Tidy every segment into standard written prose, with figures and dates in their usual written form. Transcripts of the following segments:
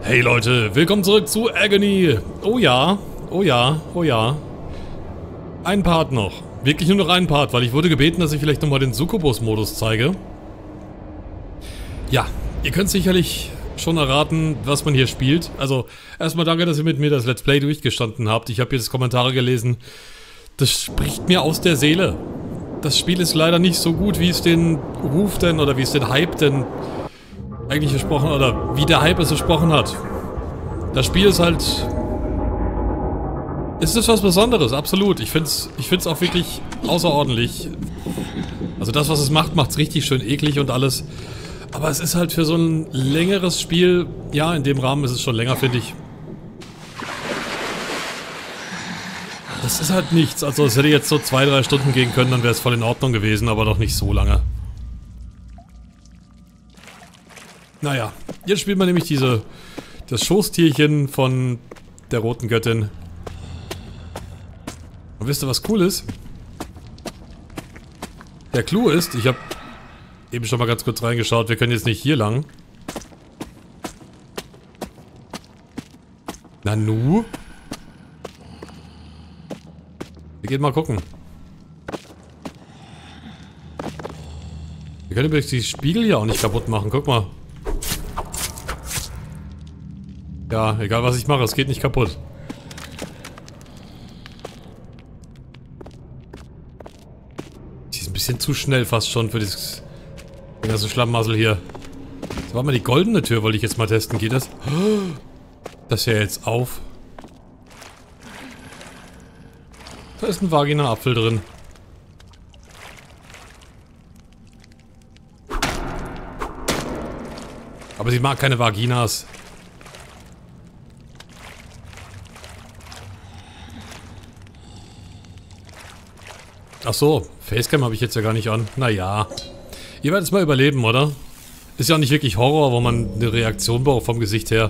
Hey Leute, willkommen zurück zu Agony. Oh ja, oh ja, oh ja. Ein Part noch. Wirklich nur noch ein Part, weil ich wurde gebeten, dass ich vielleicht nochmal den Succubus-Modus zeige. Ja, ihr könnt sicherlich schon erraten, was man hier spielt. Also, erstmal danke, dass ihr mit mir das Let's Play durchgestanden habt. Ich habe jetzt Kommentare gelesen. Das spricht mir aus der Seele. Das Spiel ist leider nicht so gut, wie es den Ruf denn, oder wie es den Hype denn eigentlich versprochen, oder wie der Hype es versprochen hat. Das Spiel ist halt... Es ist was Besonderes, absolut. Ich find's auch wirklich außerordentlich. Also das, was es macht, macht's richtig schön eklig und alles. Aber es ist halt für so ein längeres Spiel... Ja, in dem Rahmen ist es schon länger, finde ich. Das ist halt nichts. Also es hätte jetzt so 2-3 Stunden gehen können, dann wäre es voll in Ordnung gewesen, aber doch nicht so lange. Naja, jetzt spielt man nämlich das Schoßtierchen von der roten Göttin. Und wisst ihr, was cool ist? Der Clou ist, ich habe eben schon mal ganz kurz reingeschaut, wir können jetzt nicht hier lang. Nanu? Wir gehen mal gucken. Wir können übrigens die Spiegel hier auch nicht kaputt machen, guck mal. Ja, egal was ich mache, es geht nicht kaputt. Die ist ein bisschen zu schnell fast schon für dieses ganze Schlammmassel hier. So, warte mal, die goldene Tür wollte ich jetzt mal testen. Geht das? Das hier jetzt auf. Da ist ein Vagina-Apfel drin. Aber sie mag keine Vaginas. Ach so, Facecam habe ich jetzt ja gar nicht an. Naja. Ihr werdet es mal überleben, oder? Ist ja auch nicht wirklich Horror, wo man eine Reaktion braucht vom Gesicht her.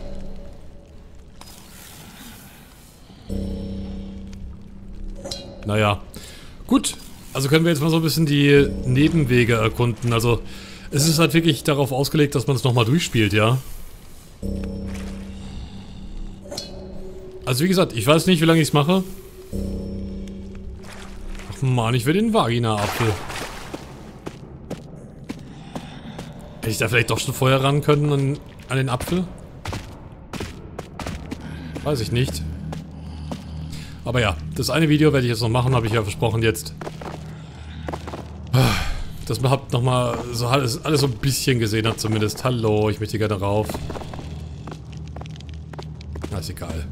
Naja. Gut. Also können wir jetzt mal so ein bisschen die Nebenwege erkunden. Also, es ist halt wirklich darauf ausgelegt, dass man es nochmal durchspielt, ja? Also wie gesagt, ich weiß nicht, wie lange ich es mache. Ach man, ich will den Vagina-Apfel. Hätte ich da vielleicht doch schon vorher ran können an den Apfel? Weiß ich nicht. Aber ja, das eine Video werde ich jetzt noch machen, habe ich ja versprochen jetzt. Dass man halt nochmal so alles so ein bisschen gesehen hat zumindest. Hallo, ich möchte gerne rauf. Na, ist egal.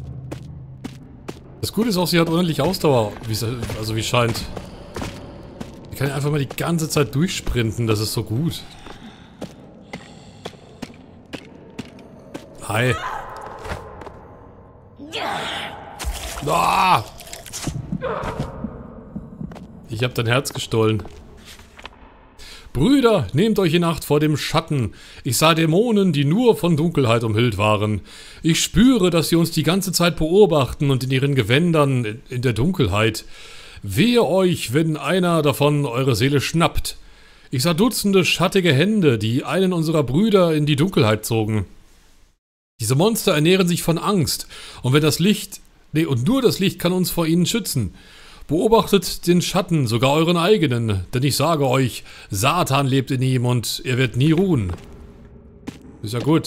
Das Gute ist auch, sie hat unendlich Ausdauer, wie es scheint. Ich kann einfach mal die ganze Zeit durchsprinten, das ist so gut. Hi. Ah! Ich hab dein Herz gestohlen. Brüder, nehmt euch in Acht vor dem Schatten. Ich sah Dämonen, die nur von Dunkelheit umhüllt waren. Ich spüre, dass sie uns die ganze Zeit beobachten und in ihren Gewändern in der Dunkelheit. Wehe euch, wenn einer davon eure Seele schnappt. Ich sah Dutzende schattige Hände, die einen unserer Brüder in die Dunkelheit zogen. Diese Monster ernähren sich von Angst, und nur das Licht kann uns vor ihnen schützen. Beobachtet den Schatten, sogar euren eigenen, denn ich sage euch, Satan lebt in ihm und er wird nie ruhen. Ist ja gut.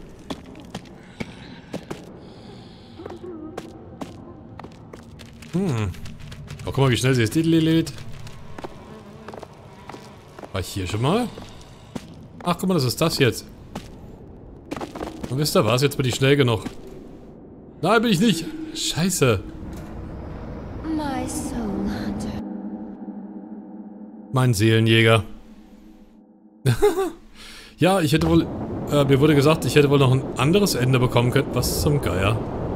Oh, guck mal, wie schnell sie ist. War ich hier schon mal? Ach, guck mal, das ist das jetzt. Und wisst ihr was? Jetzt bin ich schnell genug. Nein, bin ich nicht. Scheiße. Mein Seelenjäger. Ja, ich hätte wohl... mir wurde gesagt, ich hätte wohl noch ein anderes Ende bekommen können. Was zum Geier?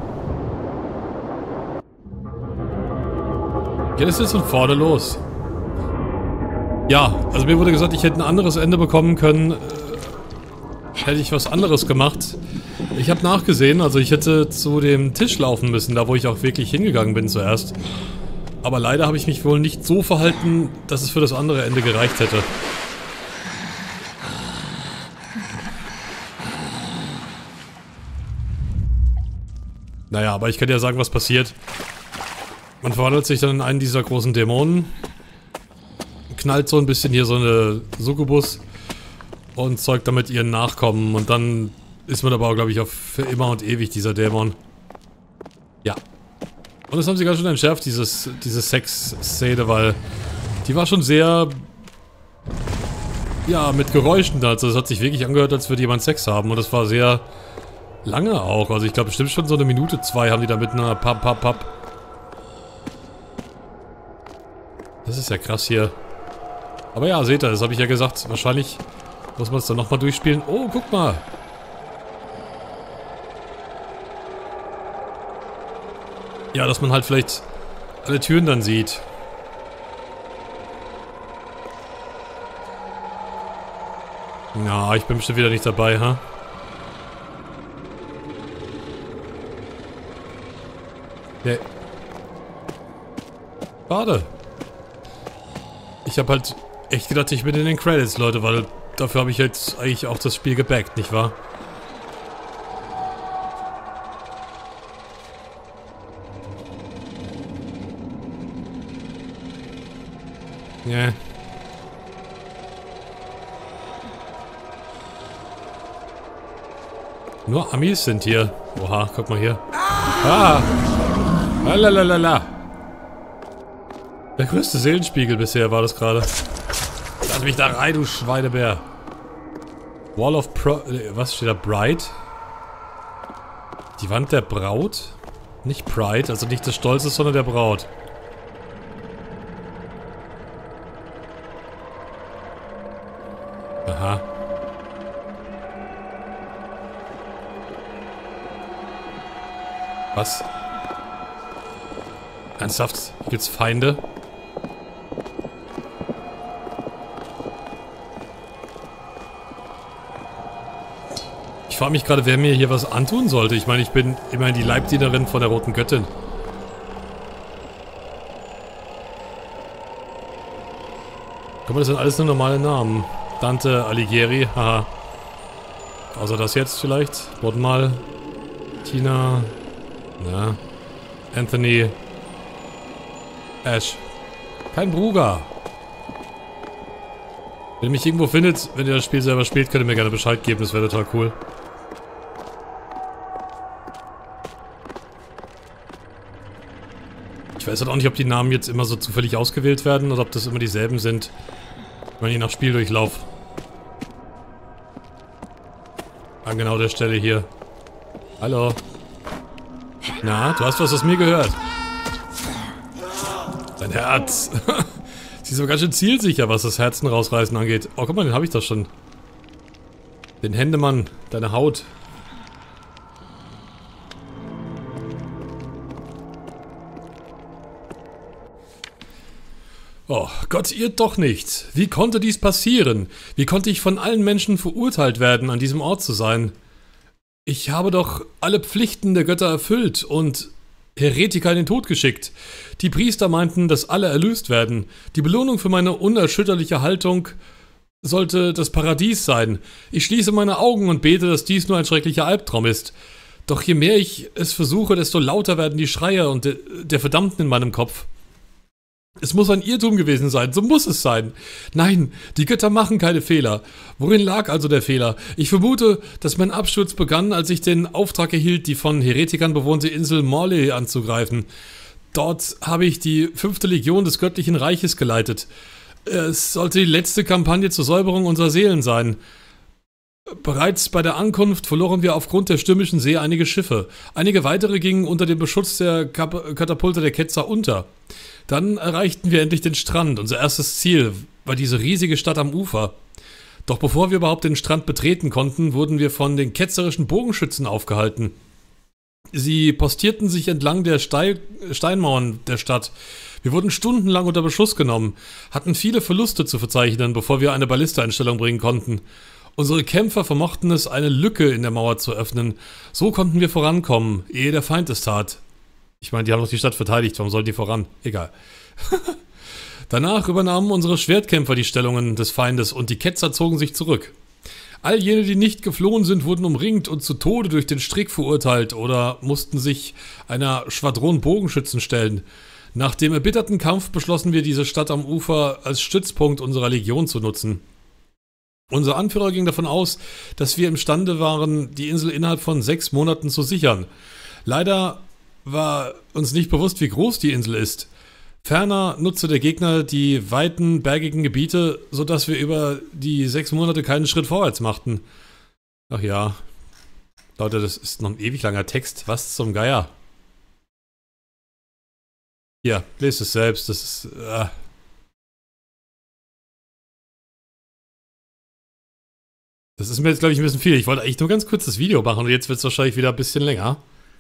Geht es jetzt von vorne los? Ja, also mir wurde gesagt, ich hätte ein anderes Ende bekommen können. Hätte ich was anderes gemacht. Ich habe nachgesehen, also ich hätte zu dem Tisch laufen müssen, da wo ich auch wirklich hingegangen bin zuerst. Aber leider habe ich mich wohl nicht so verhalten, dass es für das andere Ende gereicht hätte. Naja, aber ich kann dir sagen, was passiert. Man verwandelt sich dann in einen dieser großen Dämonen. Knallt so ein bisschen hier so eine Succubus. Und zeugt damit ihren Nachkommen. Und dann ist man aber auch, glaube ich, auf für immer und ewig dieser Dämon. Ja. Und das haben sie ganz schön entschärft, diese Sex-Szene, weil die war schon sehr... Ja, mit Geräuschen. Also es hat sich wirklich angehört, als würde jemand Sex haben. Und das war sehr lange auch. Also ich glaube bestimmt schon so eine Minute, 2 haben die da mit einer Papp. Das ist ja krass hier. Aber ja, seht ihr, das habe ich ja gesagt. Wahrscheinlich muss man es dann nochmal durchspielen. Oh, guck mal. Ja, dass man halt vielleicht alle Türen dann sieht. Ja, ich bin bestimmt wieder nicht dabei, ha? Nee. Schade. Ich habe halt echt gedacht, ich bin in den Credits, Leute, weil dafür habe ich jetzt eigentlich auch das Spiel gebackt, nicht wahr? Nee. Nur Amis sind hier. Oha, guck mal hier. Ah! Lalalala. Der größte Seelenspiegel bisher war das gerade. Lass mich da rein, du Schweinebär. Wall of was steht da? Bride? Die Wand der Braut? Nicht Pride, also nicht des Stolzes, sondern der Braut. Aha. Was? Ernsthaft? Hier gibt's Feinde? Ich frage mich gerade, wer mir hier was antun sollte. Ich meine, ich bin immerhin die Leibdienerin von der Roten Göttin. Guck mal, das sind alles nur normale Namen. Dante, Alighieri, haha. Außer das jetzt vielleicht. Warte mal. Tina. Na. Anthony. Ash. Kein Bruger. Wenn ihr mich irgendwo findet, wenn ihr das Spiel selber spielt, könnt ihr mir gerne Bescheid geben. Das wäre total cool. Ich weiß halt auch nicht, ob die Namen jetzt immer so zufällig ausgewählt werden oder ob das immer dieselben sind. Wenn je nach Spieldurchlauf. An genau der Stelle hier. Hallo. Na, du hast was aus mir gehört. Dein Herz. Sie ist so ganz schön zielsicher, was das Herzen rausreißen angeht. Oh, guck mal, den habe ich doch schon. Den Händemann, deine Haut. Oh, Gott, irrt doch nicht. Wie konnte dies passieren? Wie konnte ich von allen Menschen verurteilt werden, an diesem Ort zu sein? Ich habe doch alle Pflichten der Götter erfüllt und Heretiker in den Tod geschickt. Die Priester meinten, dass alle erlöst werden. Die Belohnung für meine unerschütterliche Haltung sollte das Paradies sein. Ich schließe meine Augen und bete, dass dies nur ein schrecklicher Albtraum ist. Doch je mehr ich es versuche, desto lauter werden die Schreie und der Verdammten in meinem Kopf. Es muss ein Irrtum gewesen sein, so muss es sein. Nein, die Götter machen keine Fehler. Worin lag also der Fehler? Ich vermute, dass mein Absturz begann, als ich den Auftrag erhielt, die von Heretikern bewohnte Insel Morley anzugreifen. Dort habe ich die 5. Legion des Göttlichen Reiches geleitet. Es sollte die letzte Kampagne zur Säuberung unserer Seelen sein. Bereits bei der Ankunft verloren wir aufgrund der stürmischen See einige Schiffe. Einige weitere gingen unter dem Beschutz der Katapulte der Ketzer unter. Dann erreichten wir endlich den Strand. Unser erstes Ziel war diese riesige Stadt am Ufer. Doch bevor wir überhaupt den Strand betreten konnten, wurden wir von den ketzerischen Bogenschützen aufgehalten. Sie postierten sich entlang der Steinmauern der Stadt. Wir wurden stundenlang unter Beschuss genommen, hatten viele Verluste zu verzeichnen, bevor wir eine Balliste in Stellung bringen konnten. Unsere Kämpfer vermochten es, eine Lücke in der Mauer zu öffnen. So konnten wir vorankommen, ehe der Feind es tat. Ich meine, die haben doch die Stadt verteidigt, warum sollten die voran? Egal. Danach übernahmen unsere Schwertkämpfer die Stellungen des Feindes und die Ketzer zogen sich zurück. All jene, die nicht geflohen sind, wurden umringt und zu Tode durch den Strick verurteilt oder mussten sich einer Schwadron Bogenschützen stellen. Nach dem erbitterten Kampf beschlossen wir, diese Stadt am Ufer als Stützpunkt unserer Legion zu nutzen. Unser Anführer ging davon aus, dass wir imstande waren, die Insel innerhalb von 6 Monaten zu sichern. Leider war uns nicht bewusst, wie groß die Insel ist. Ferner nutzte der Gegner die weiten, bergigen Gebiete, sodass wir über die 6 Monate keinen Schritt vorwärts machten. Ach ja. Leute, das ist noch ein ewig langer Text. Was zum Geier? Hier, lest es selbst. Das ist... Das ist mir jetzt, glaube ich, ein bisschen viel. Ich wollte eigentlich nur ganz kurz das Video machen und jetzt wird es wahrscheinlich wieder ein bisschen länger.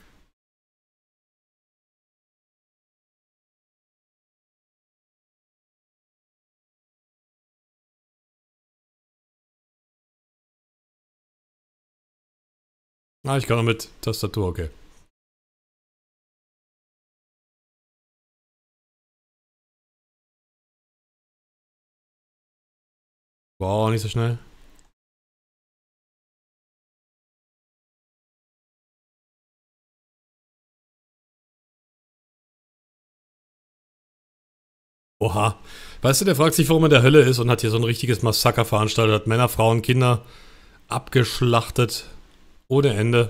Ah, ich kann auch mit Tastatur, okay. Wow, nicht so schnell. Oha. Weißt du, der fragt sich, warum er in der Hölle ist und hat hier so ein richtiges Massaker veranstaltet, hat Männer, Frauen, Kinder abgeschlachtet. Ohne Ende.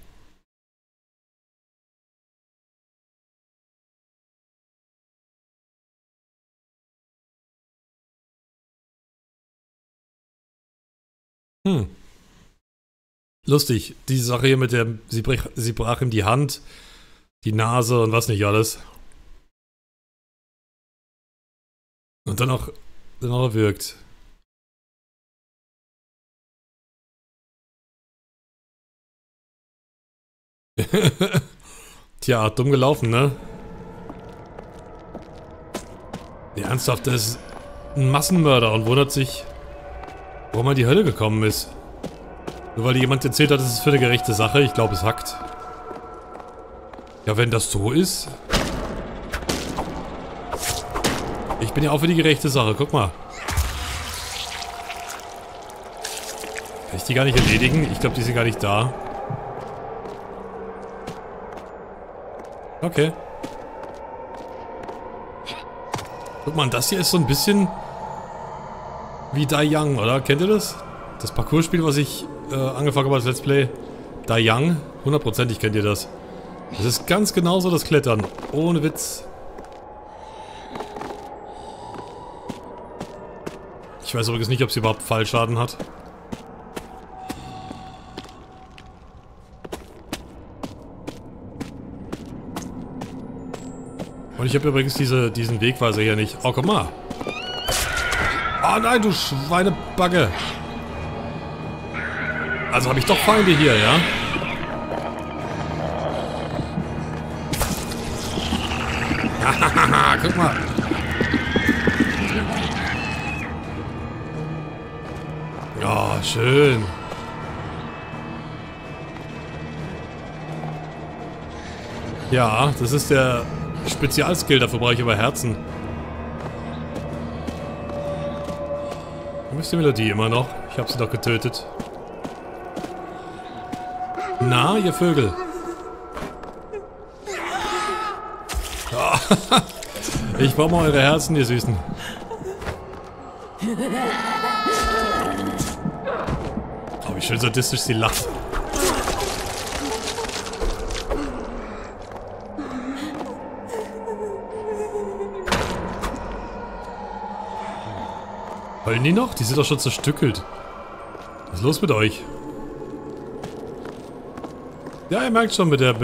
Lustig, die Sache hier mit der, sie brach ihm die Hand, die Nase und was nicht alles. Und dann auch erwürgt. Tja, dumm gelaufen, ne? Ja, ernsthaft, der ist ein Massenmörder und wundert sich, warum er in die Hölle gekommen ist. Nur weil jemand erzählt hat, es ist für eine gerechte Sache. Ich glaube, es hackt. Ja, wenn das so ist... Ich bin ja auch für die gerechte Sache, guck mal. Kann ich die gar nicht erledigen? Ich glaube, die sind gar nicht da. Okay. Guck mal, das hier ist so ein bisschen wie Da Young, oder? Kennt ihr das? Das Parcours-Spiel, was ich angefangen habe als Let's Play. Da Young. 100%ig kennt ihr das. Das ist ganz genauso das Klettern. Ohne Witz. Ich weiß übrigens nicht, ob sie überhaupt Fallschaden hat. Und ich habe übrigens diesen Wegweiser hier nicht. Oh, guck mal. Oh nein, du Schweinebagge. Also habe ich doch Feinde hier, ja? Hahaha, guck mal. Ja, schön. Ja, das ist der Spezialskill, dafür brauche ich aber Herzen. Wo ist die Melodie immer noch? Ich habe sie doch getötet. Na, ihr Vögel. Ich brauche mal eure Herzen, ihr Süßen. Oh, wie schön sadistisch sie lacht. Heulen die noch? Die sind doch schon zerstückelt. Was ist los mit euch? Ja, ihr merkt schon, mit der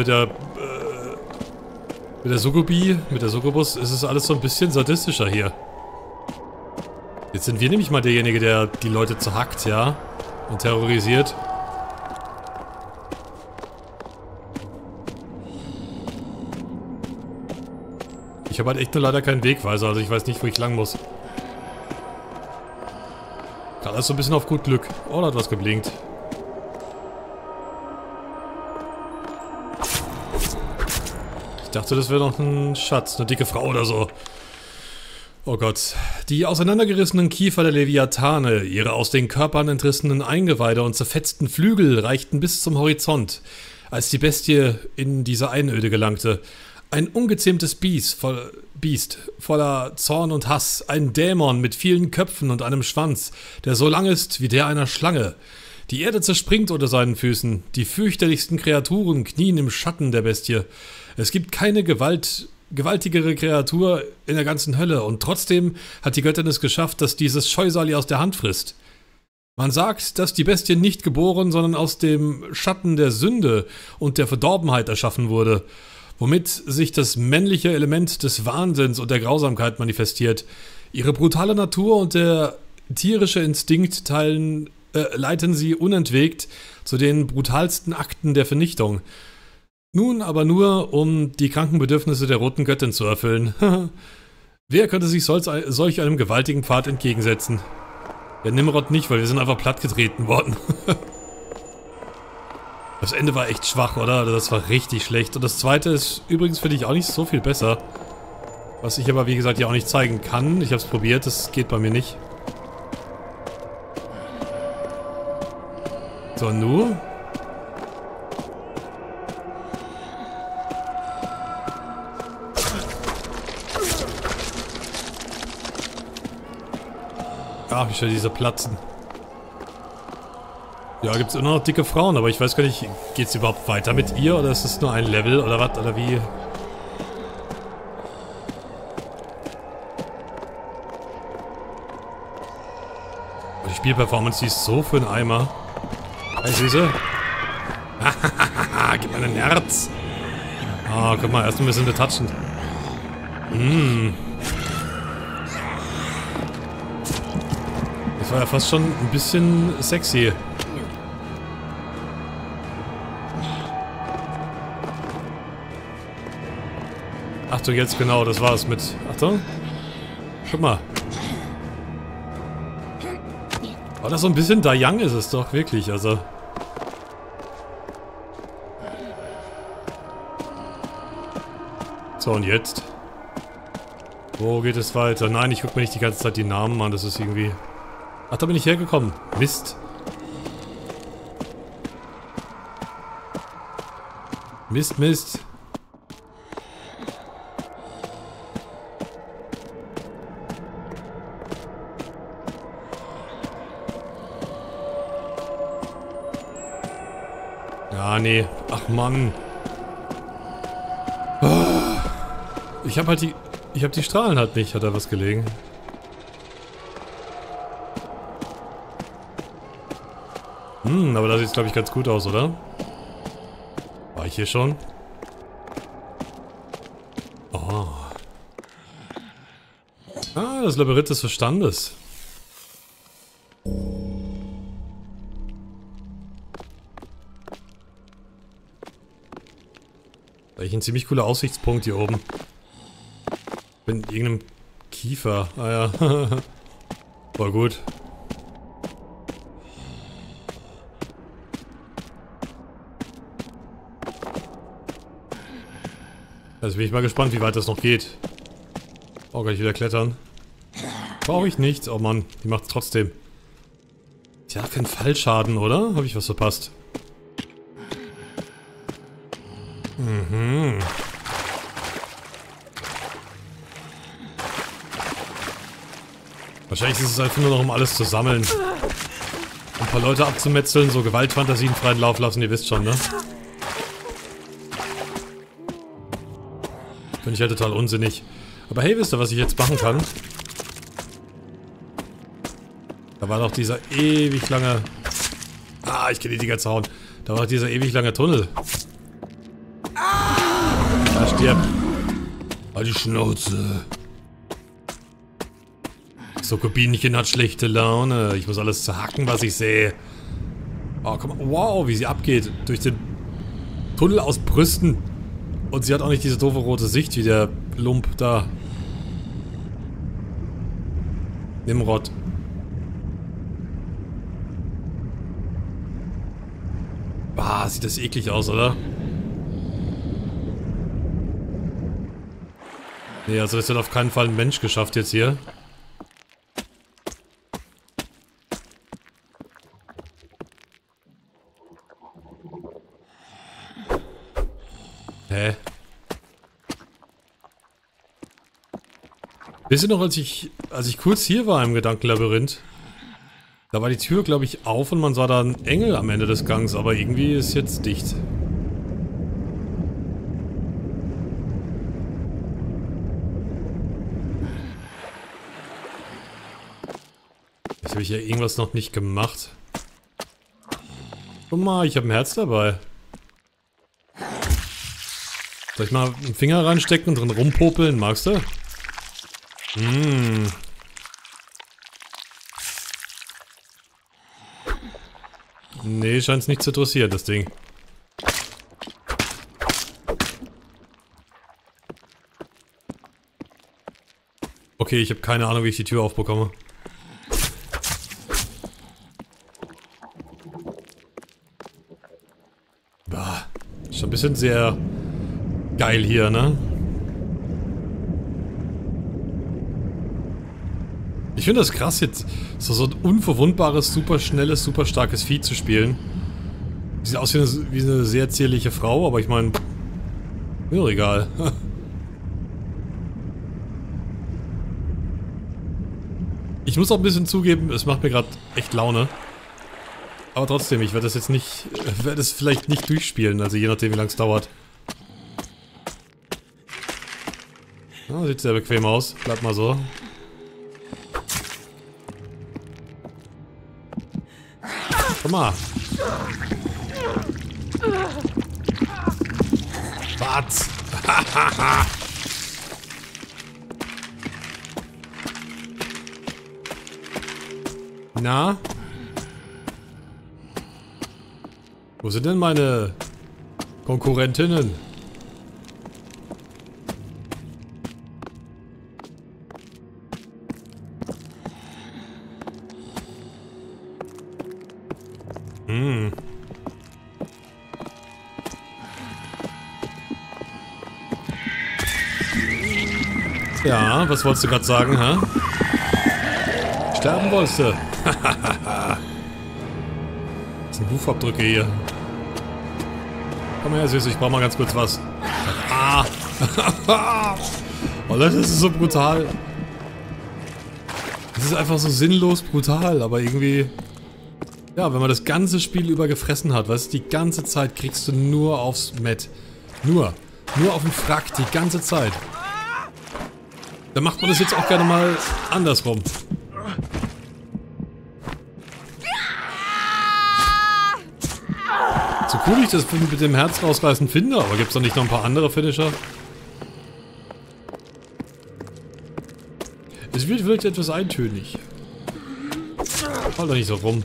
Sukubi, mit der Sukubus ist es alles so ein bisschen sadistischer hier. Jetzt sind wir nämlich mal derjenige, der die Leute zerhackt, ja? Und terrorisiert. Ich habe halt echt nur leider keinen Wegweiser, also ich weiß nicht, wo ich lang muss. Gerade ist so ein bisschen auf gut Glück. Oh, da hat was geblinkt. Ich dachte, das wäre noch ein Schatz, eine dicke Frau oder so. Oh Gott. Die auseinandergerissenen Kiefer der Leviathane, ihre aus den Körpern entrissenen Eingeweide und zerfetzten Flügel reichten bis zum Horizont, als die Bestie in diese Einöde gelangte. Ein ungezähmtes Biest voller Zorn und Hass, ein Dämon mit vielen Köpfen und einem Schwanz, der so lang ist wie der einer Schlange. Die Erde zerspringt unter seinen Füßen, die fürchterlichsten Kreaturen knien im Schatten der Bestie. Es gibt keine gewaltigere Kreatur in der ganzen Hölle und trotzdem hat die Göttin es geschafft, dass dieses Scheusal ihr aus der Hand frisst. Man sagt, dass die Bestie nicht geboren, sondern aus dem Schatten der Sünde und der Verdorbenheit erschaffen wurde, womit sich das männliche Element des Wahnsinns und der Grausamkeit manifestiert. Ihre brutale Natur und der tierische Instinkt leiten sie unentwegt zu den brutalsten Akten der Vernichtung. Nun aber nur, um die kranken Bedürfnisse der roten Göttin zu erfüllen. Wer könnte sich solch einem gewaltigen Pfad entgegensetzen? Ja, Nimrod nicht, weil wir sind einfach plattgetreten worden. Das Ende war echt schwach, oder? Das war richtig schlecht. Und das zweite ist übrigens, finde ich, auch nicht so viel besser. Was ich aber, wie gesagt, ja auch nicht zeigen kann. Ich habe es probiert, das geht bei mir nicht. So, nur... Ach, wie schnell diese platzen. Ja, gibt es immer noch dicke Frauen, aber ich weiß gar nicht, geht es überhaupt weiter mit ihr oder ist es nur ein Level oder was oder wie? Die Spielperformance, die ist so für einen Eimer. Hey, Süße. Gib mir ein Herz. Ah, guck mal, erst ein bisschen betatschen. Das war ja fast schon ein bisschen sexy. Achtung, jetzt genau, das war es mit... Achtung. Guck mal. Aber das so ein bisschen Da Young ist es doch, wirklich, also... So, und jetzt? Wo geht es weiter? Nein, ich gucke mir nicht die ganze Zeit die Namen an, das ist irgendwie... Ach, da bin ich hergekommen. Mist. Mist, Mist. Ja, nee. Ach, Mann. Ich habe die Strahlen halt nicht. Hat da was gelegen? Aber da sieht es, glaube ich, ganz gut aus, oder? War ich hier schon? Oh. Ah, das Labyrinth des Verstandes. Eigentlich ein ziemlich cooler Aussichtspunkt hier oben. Bin in irgendeinem Kiefer. Ah ja. Voll gut. Also bin ich mal gespannt, wie weit das noch geht. Oh, kann ich wieder klettern? Brauche ich nicht. Oh Mann, die macht es trotzdem. Die hat keinen Fallschaden, oder? Habe ich was verpasst? Wahrscheinlich ist es einfach nur noch, um alles zu sammeln. Ein paar Leute abzumetzeln, so Gewaltfantasien freien Lauf lassen, ihr wisst schon, ne? Finde ich halt total unsinnig. Aber hey, wisst ihr, was ich jetzt machen kann? Da war doch dieser ewig lange... Ah, ich kann die ganze hauen. Da war doch dieser ewig lange Tunnel. Da stirb. Halt die Schnauze. So, Kubinchen hat schlechte Laune. Ich muss alles zerhacken, was ich sehe. Oh, guck mal. Wow, wie sie abgeht. Durch den Tunnel aus Brüsten. Und sie hat auch nicht diese doofe rote Sicht wie der Lump da. Nimrod. Bah, sieht das eklig aus, oder? Nee, also das hat auf keinen Fall ein Mensch geschafft jetzt hier. Hä? Wisst ihr noch, als ich kurz hier war im Gedankenlabyrinth? Da war die Tür, glaube ich, auf und man sah da einen Engel am Ende des Gangs, aber irgendwie ist jetzt dicht. Jetzt habe ich ja irgendwas noch nicht gemacht. Guck mal, ich habe ein Herz dabei. Soll ich mal einen Finger reinstecken und drin rumpopeln? Magst du? Nee, scheint es nicht zu interessieren, das Ding. Okay, ich habe keine Ahnung, wie ich die Tür aufbekomme. Bah, schon ein bisschen sehr geil hier, ne? Ich finde das krass jetzt, so ein unverwundbares, super schnelles, super starkes Vieh zu spielen. Sieht aus wie eine sehr zierliche Frau, aber ich meine, mir doch egal. Ich muss auch ein bisschen zugeben, es macht mir gerade echt Laune. Aber trotzdem, ich werde das jetzt nicht, werde es vielleicht nicht durchspielen, also je nachdem wie lange es dauert. Ja, sieht sehr bequem aus, bleibt mal so. Komm mal. Was? Na? Wo sind denn meine Konkurrentinnen? Ja, was wolltest du gerade sagen, hä? Sterben wolltest du? Das sind Hufabdrücke hier. Komm her, Süß, ich brauch mal ganz kurz was. Ah! Oh Leute, das ist so brutal. Das ist einfach so sinnlos brutal, aber irgendwie... Ja, wenn man das ganze Spiel über gefressen hat, weißt du, die ganze Zeit kriegst du nur aufs Met. Nur auf den Frack, die ganze Zeit. Dann macht man das jetzt auch gerne mal andersrum. So cool ich das mit dem Herz rausreißen finde, aber gibt es da nicht noch ein paar andere Finisher? Es wird vielleicht etwas eintönig. Fall doch nicht so rum.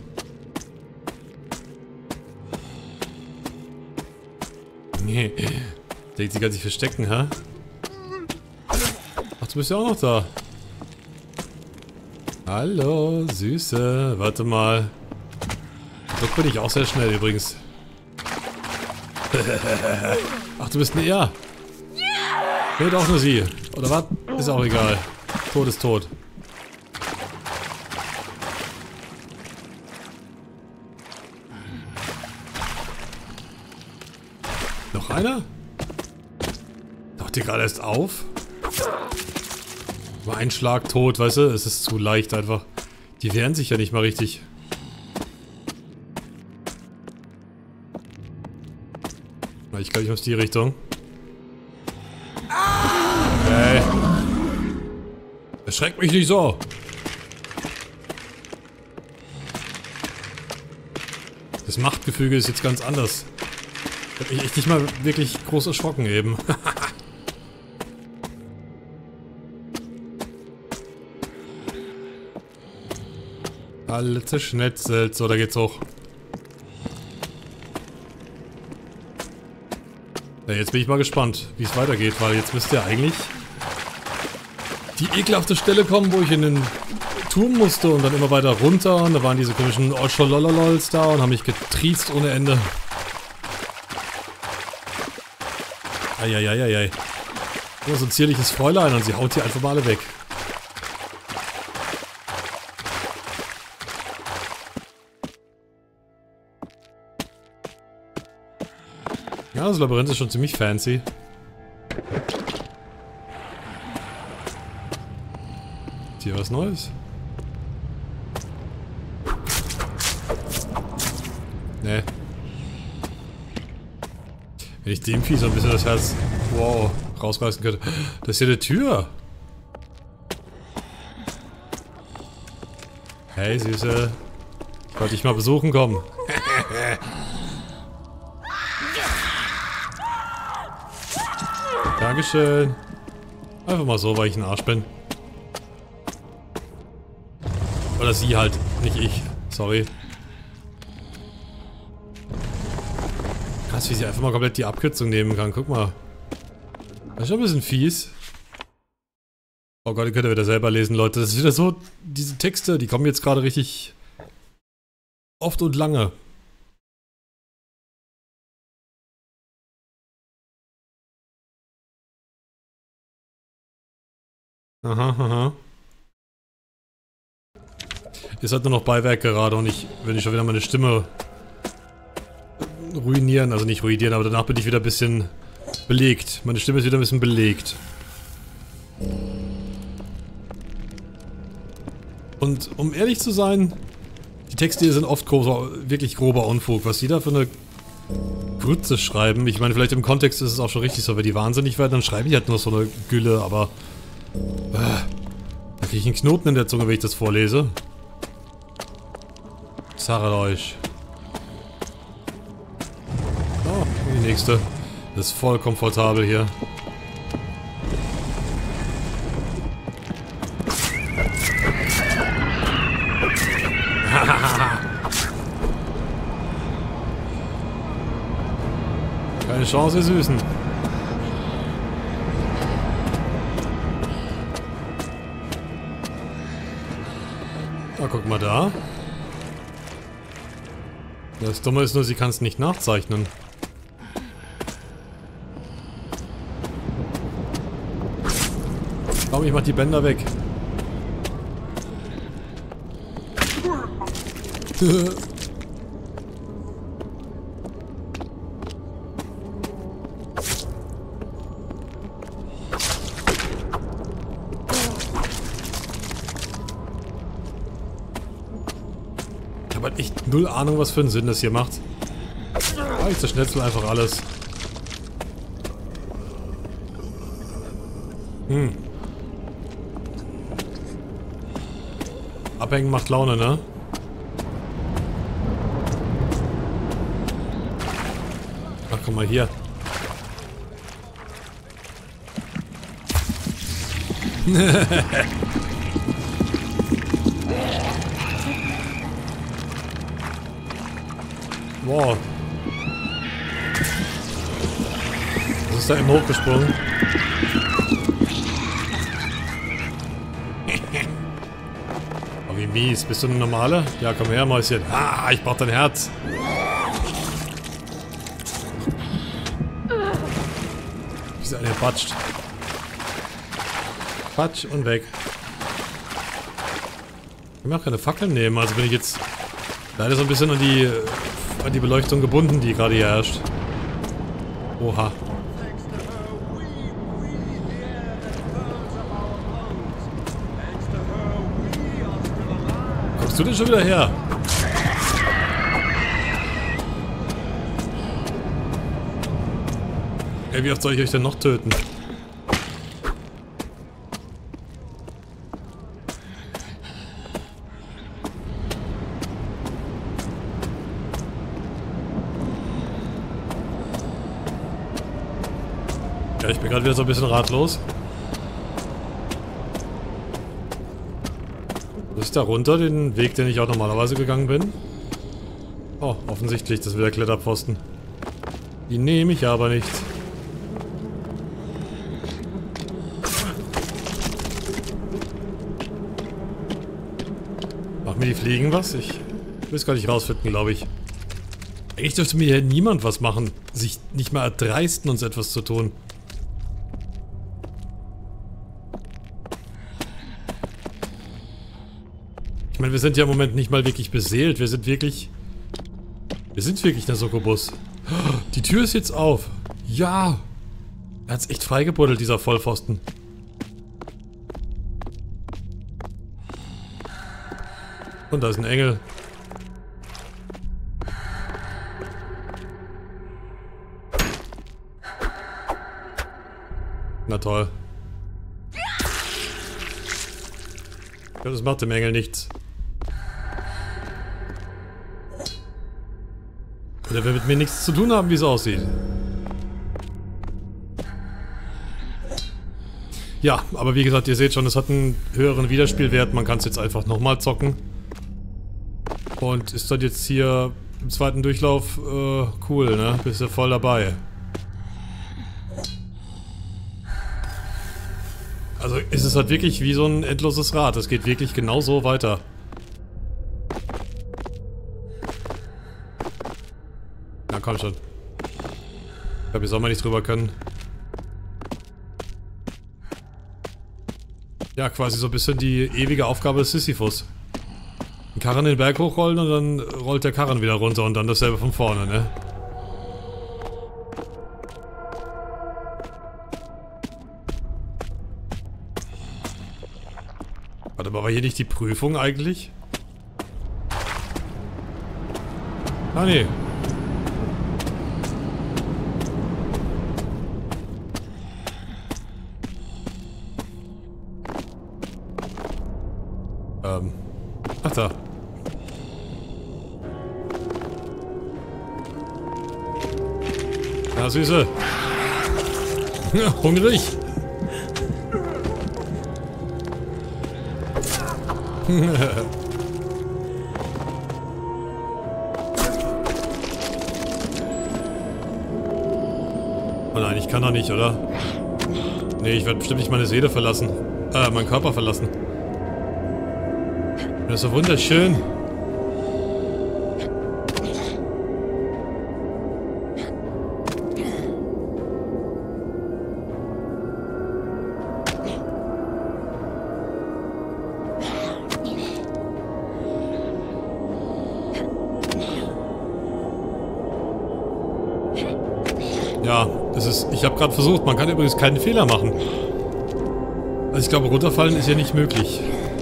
Nee. Denkt, sie kann sich verstecken, hä? Ach, du bist ja auch noch da. Hallo, Süße. Warte mal. Dort bin ich auch sehr schnell übrigens. Ach, du bist ne... Ja. Nee, doch nur sie. Oder was? Ist auch egal. Tod ist tot. Noch einer? Taucht ihr gerade erst auf? War ein Schlag tot, weißt du? Es ist zu leicht einfach. Die wehren sich ja nicht mal richtig. Ich glaube, ich muss die Richtung. Hey. Erschreckt mich nicht so. Das Machtgefüge ist jetzt ganz anders. Ich hab mich echt nicht mal wirklich groß erschrocken eben. Alle zerschnetzelt. So, da geht's hoch. Ja, jetzt bin ich mal gespannt, wie es weitergeht, weil jetzt müsste ja eigentlich die ekelhafte Stelle kommen, wo ich in den Turm musste und dann immer weiter runter. Und da waren diese komischen Olscholololols da und haben mich getriezt ohne Ende. Eieieiei. Oh, so ein zierliches Fräulein und sie haut hier einfach mal alle weg. Ja, das Labyrinth ist schon ziemlich fancy. Ist hier was Neues? Nee. Wenn ich dem Vieh so ein bisschen das Herz, wow, rausreißen könnte. Das ist hier eine Tür. Hey, Süße. Ich wollte dich mal besuchen kommen. Dankeschön. Einfach mal so, weil ich ein Arsch bin. Oder sie halt, nicht ich. Sorry. Krass, wie sie einfach mal komplett die Abkürzung nehmen kann. Guck mal. Das ist schon ein bisschen fies. Oh Gott, ihr könnt ja wieder selber lesen, Leute. Das ist wieder so, diese Texte, die kommen jetzt gerade richtig oft und lange. Aha, aha. Ist halt nur noch Beiwerk gerade und ich will nicht schon wieder meine Stimme ruinieren. Also nicht ruinieren, aber danach bin ich wieder ein bisschen belegt. Meine Stimme ist wieder ein bisschen belegt. Und um ehrlich zu sein, die Texte hier sind oft wirklich grober Unfug. Was die da für eine Grütze schreiben. Ich meine, vielleicht im Kontext ist es auch schon richtig so. Wenn die wahnsinnig werden, dann schreiben die halt nur so eine Gülle, aber... da kriege ich einen Knoten in der Zunge, wenn ich das vorlese. Sarat euch. Oh, die nächste. Das ist voll komfortabel hier. Keine Chance, ihr Süßen. Ah, guck mal da. Das Dumme ist nur, sie kann es nicht nachzeichnen. Komm, ich mach die Bänder weg. Ich habe halt echt null Ahnung, was für einen Sinn das hier macht. Ah, ich zerschnetzel einfach alles. Abhängen macht Laune, ne? Ach, guck mal hier. Wow. Was ist da eben hochgesprungen? Oh, wie mies. Bist du eine normale? Ja, komm her, Mäuschen. Ah, ich brauch dein Herz. Wie ist eine patscht. Patsch und weg. Ich kann mir auch keine Fackeln nehmen, also bin ich jetzt leider so ein bisschen an die Beleuchtung gebunden, die gerade hier herrscht. Oha. Kommst du denn schon wieder her? Ey, wie oft soll ich euch denn noch töten? Ja, ich bin gerade wieder so ein bisschen ratlos. Was ist da runter? Den Weg, den ich auch normalerweise gegangen bin? Oh, offensichtlich, das ist wieder Kletterpfosten. Die nehme ich aber nicht. Machen mir die Fliegen was? Ich will es gar nicht rausfinden, glaube ich. Eigentlich dürfte mir hier niemand was machen. Sich nicht mal erdreisten, uns etwas zu tun. meine, wir sind ja im Moment nicht mal wirklich beseelt. Wir sind wirklich der Succubus. Die Tür ist jetzt auf. Ja. Er hat's echt freigebuddelt, dieser Vollpfosten. Und da ist ein Engel. Na toll. Ja, das macht dem Engel nichts. Der will mit mir nichts zu tun haben, wie es aussieht. Ja, aber wie gesagt, ihr seht schon, es hat einen höheren Wiederspielwert. Man kann es jetzt einfach nochmal zocken. Und ist dann jetzt hier im zweiten Durchlauf cool, ne? Bist du voll dabei. Also ist es halt wirklich wie so ein endloses Rad. Es geht wirklich genau so weiter. Na komm schon. Ich glaube, hier soll man nicht drüber können. Ja, quasi so ein bisschen die ewige Aufgabe des Sisyphus. Den Karren den Berg hochrollen und dann rollt der Karren wieder runter und dann dasselbe von vorne, ne? Warte mal, war hier nicht die Prüfung eigentlich? Ah, nee. Ach da. Na, Süße. Hungrig. Oh nein, ich kann doch nicht, oder? Nee, ich werde bestimmt nicht meine Seele verlassen. Meinen Körper verlassen. Das ist so wunderschön. Ja, das ist. Ich habe gerade versucht, man kann übrigens keinen Fehler machen. Also ich glaube, runterfallen ist ja nicht möglich.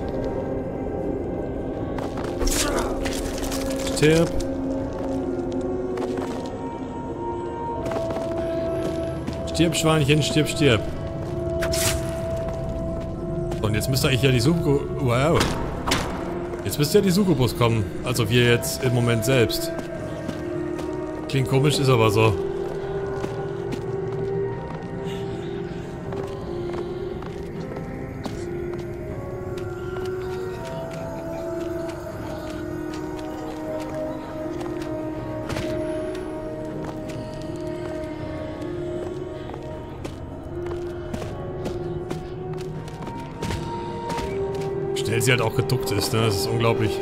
Stirb. Stirb, Schweinchen, stirb, stirb. Und jetzt müsste eigentlich ja die Succubus. Wow. Jetzt müsste ja die Succubus kommen. Also wir jetzt im Moment selbst. Klingt komisch, ist aber so. Schnell sie halt auch geduckt ist, ne? Das ist unglaublich.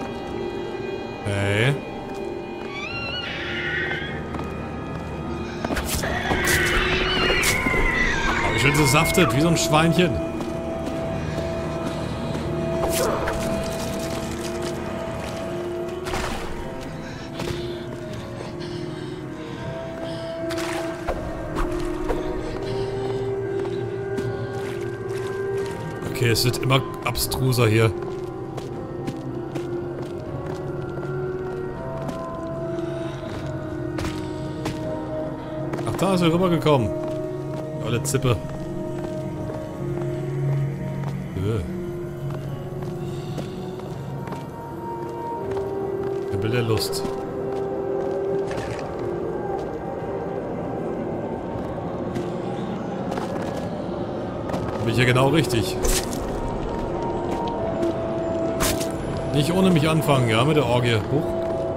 Hey. Oh, wie schön sie saftet, wie so ein Schweinchen. Okay, es wird immer abstruser hier. Ach, da ist er rübergekommen. Olle Zippe. Der will der Lust. Bin ich ja genau richtig. Nicht ohne mich anfangen, ja, mit der Orgie. Hoch.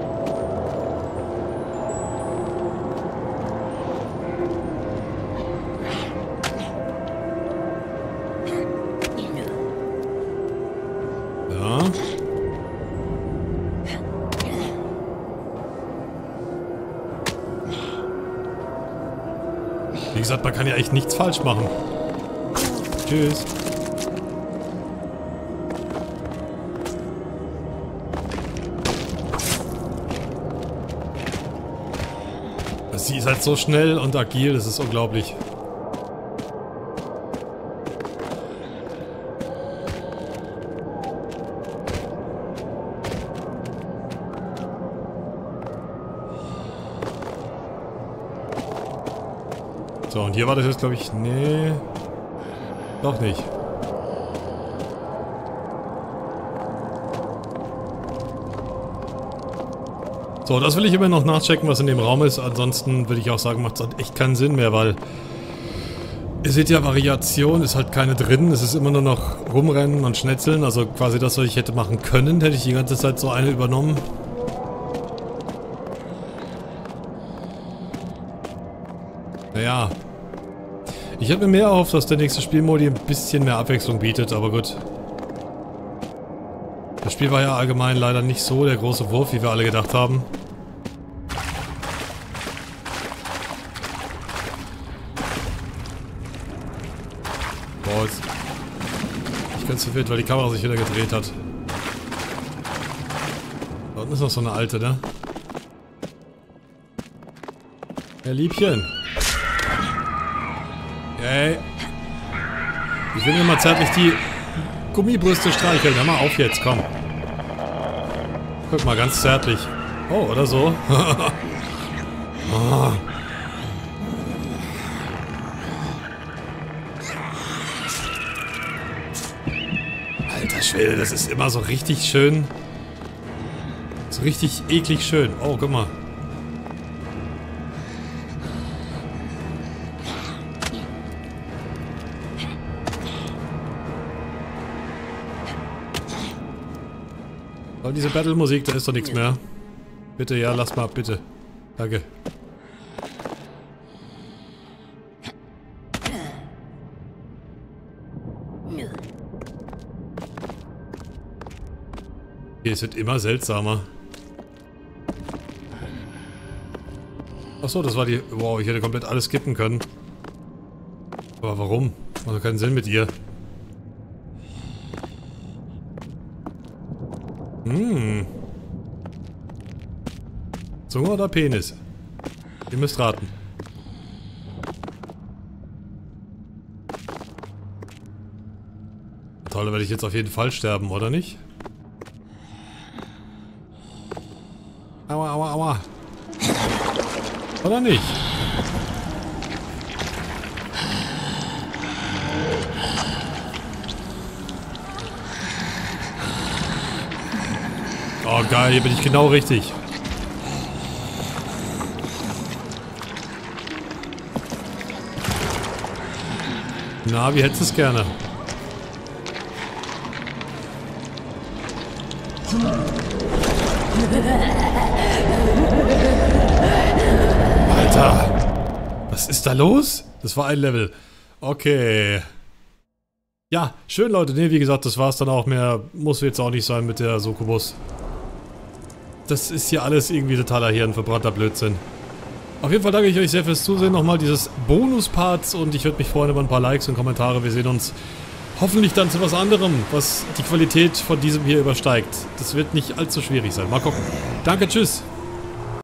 Ja. Wie gesagt, man kann ja echt nichts falsch machen. Tschüss. Sie ist halt so schnell und agil, das ist unglaublich. So, und hier war das jetzt, glaube ich, nee, doch nicht. So, das will ich immer noch nachchecken, was in dem Raum ist. Ansonsten würde ich auch sagen, macht es halt echt keinen Sinn mehr, weil ihr seht ja, Variation ist halt keine drin. Es ist immer nur noch rumrennen und schnetzeln. Also quasi das, was ich hätte machen können, hätte ich die ganze Zeit so eine übernommen. Naja. Ich hätte mir mehr erhofft, dass der nächste Spielmodi ein bisschen mehr Abwechslung bietet, aber gut. Das Spiel war ja allgemein leider nicht so der große Wurf, wie wir alle gedacht haben. Boah, jetzt ich bin ganz verwirrt, weil die Kamera sich wieder gedreht hat. Da unten ist noch so eine alte, ne? Ja, Liebchen. Yay. Ich will mir mal zärtlich die Gummibrüste streicheln. Hör mal auf jetzt, komm. Guck mal, ganz zärtlich. Oh, oder so. Oh. Alter Schwede, das ist immer so richtig schön. So richtig eklig schön. Oh, guck mal. Aber diese Battle-Musik, da ist doch nichts mehr. Bitte, ja, lass mal, bitte. Danke. Okay, es wird immer seltsamer. Achso, das war die... Wow, ich hätte komplett alles skippen können. Aber warum? Macht doch keinen Sinn mit ihr. Zunge oder Penis? Ihr müsst raten. Toll, da werde ich jetzt auf jeden Fall sterben, oder nicht? Aua, aua, aua. Oder nicht? Oh geil, hier bin ich genau richtig. Na, wie hättest du es gerne? Alter! Was ist da los? Das war ein Level. Okay. Ja, schön Leute. Ne, wie gesagt, das war's dann auch. Mehr muss jetzt auch nicht sein mit der Succubus. Das ist hier alles irgendwie totaler hirnverbrannter Blödsinn. Auf jeden Fall danke ich euch sehr fürs Zusehen. Nochmal dieses Bonus-Parts und ich würde mich freuen über ein paar Likes und Kommentare. Wir sehen uns hoffentlich dann zu was anderem, was die Qualität von diesem hier übersteigt. Das wird nicht allzu schwierig sein. Mal gucken. Danke, tschüss.